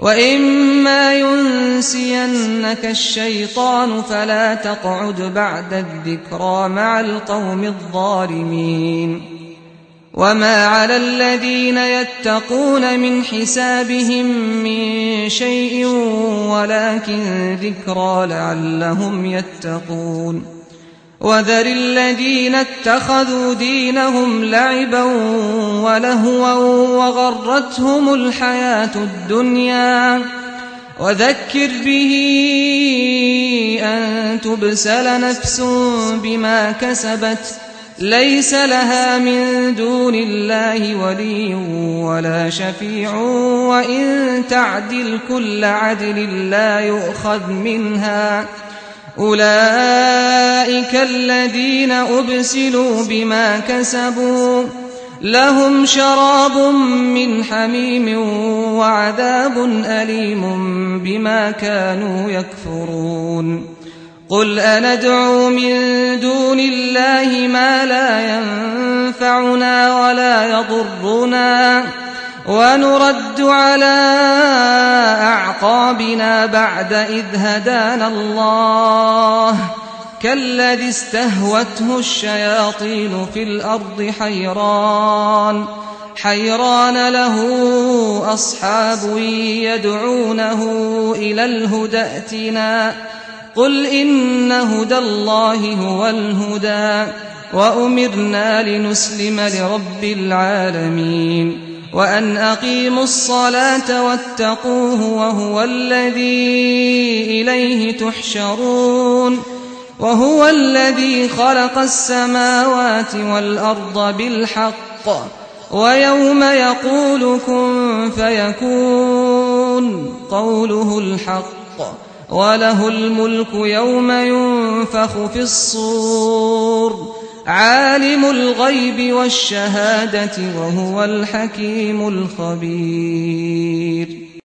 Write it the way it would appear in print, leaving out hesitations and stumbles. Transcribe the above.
وإما ينسينك الشيطان فلا تقعد بعد الذكرى مع القوم الظالمين. وما على الذين يتقون من حسابهم من شيء ولكن ذكرى لعلهم يتقون. وذر الذين اتخذوا دينهم لعبا ولهوا وغرتهم الحياة الدنيا وذكر به أن تبسل نفس بما كسبت ليس لها من دون الله ولي ولا شفيع وإن تعدل كل عدل لا يؤخذ منها. أولئك الذين أبسلوا بما كسبوا لهم شراب من حميم وعذاب أليم بما كانوا يكفرون. قل أندعو من دون الله ما لا ينفعنا ولا يضرنا ونرد على أعقابنا بعد إذ هدانا الله كالذي استهوته الشياطين في الأرض حيران له أصحاب يدعونه إلى الهدى ائتنا قل إن هدى الله هو الهدى وأمرنا لنسلم لرب العالمين وأن أقيموا الصلاة واتقوه وهو الذي إليه تحشرون. وهو الذي خلق السماوات والأرض بالحق ويوم يقول كن فيكون قوله الحق وله الملك يوم ينفخ في الصور عالم الغيب والشهادة وهو الحكيم الخبير.